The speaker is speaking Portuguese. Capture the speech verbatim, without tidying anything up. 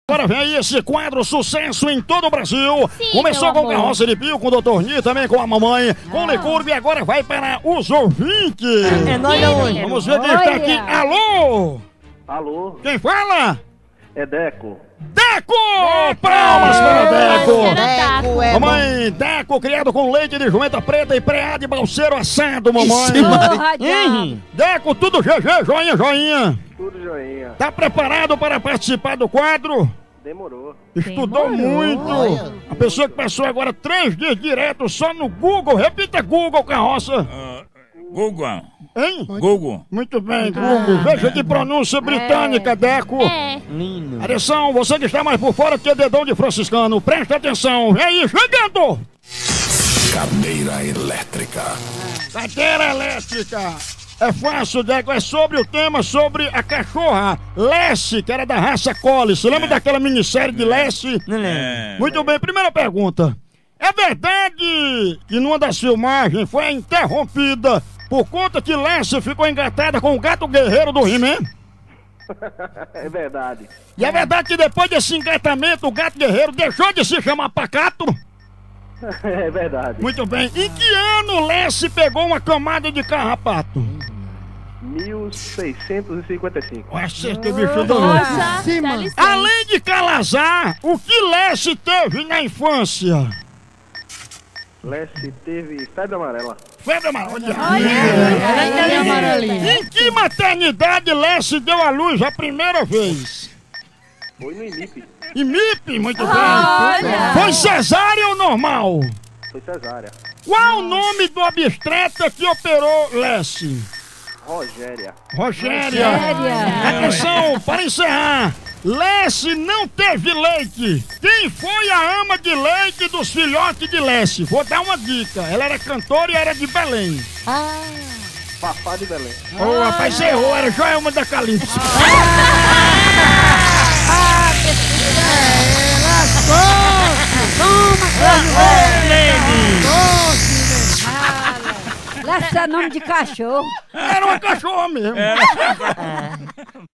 Agora vem aí esse quadro sucesso em todo o Brasil. Sim, começou com o amor. Carroça de Pio, com o doutor Ni, também com a mamãe, com o Licurbe, e agora vai para os ouvintes. É nóis aonde? Vamos ver quem está aqui. Alô? Alô, Quem fala? é Deco. Deco! Palmas para Deco! Deco é Mamãe, Deco, criado com leite de jumenta preta e preá de balseiro assado, mamãe. Uhum. Deco, tudo G G, joinha, joinha. Tudo joinha. Tá preparado para participar do quadro? Demorou. Estudou Demorou. muito. Olha. A pessoa que passou agora três dias direto só no Google. Repita Google, Carroça. Ah, Google. Hein? Google. Muito bem, Google. Veja que pronúncia britânica, Deco. É. Lindo. Atenção, você que está mais por fora que é dedão de franciscano. Presta atenção. Vem aí, chegando. Cadeira elétrica. Cadeira elétrica. É fácil, Deco. É sobre o tema, sobre a cachorra Lassie, que era da raça Collie. Você lembra daquela minissérie de Lassie? É. Muito bem, primeira pergunta. É verdade que numa das filmagens foi interrompida por conta que Lassie ficou engatada com o gato guerreiro do He-Man? É verdade. E é verdade que depois desse engatamento o gato guerreiro deixou de se chamar Pacato? É verdade. Muito bem. Em que ano Lassie pegou uma camada de carrapato? mil seiscentos e cinquenta e cinco. Acertei, bicho do Nossa, Cima. dá licença. Além de calazar, o que Lassie teve na infância? Lessie teve febre amarela. Febre amarela. Olha. Em que maternidade Lassie deu à luz a primeira vez? Foi no I M I P. Em M I P, muito bem. Olha. Foi cesárea ou normal? Foi cesárea. Qual o nome do obstetra que operou Lassie? Rogéria. Rogéria. Atenção, para encerrar. Lassie não teve leite. Quem foi a ama de leite dos filhotes de Lassie? Vou dar uma dica. Ela era cantora e era de Belém. Papá de Belém. Ô, rapaz, você errou. Era Joelma da Calypso. Lassie é nome de cachorro. Era uma cachorra mesmo.